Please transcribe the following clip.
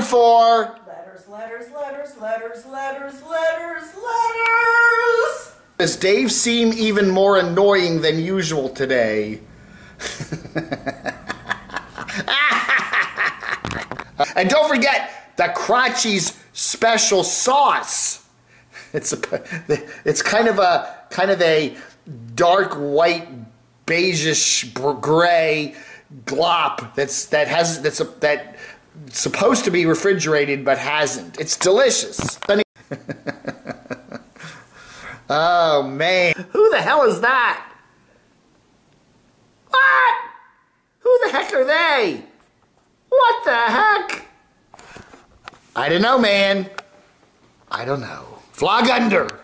for... Letters, letters, letters, letters, letters, letters, letters. Does Dave seem even more annoying than usual today? And don't forget the Crotchy's special sauce. It's kind of a dark white beigeish gray glop that's supposed to be refrigerated but hasn't. It's delicious. Oh man, who the hell is that? What? Who the heck are they? What the heck? I don't know, man. I don't know. Flog under.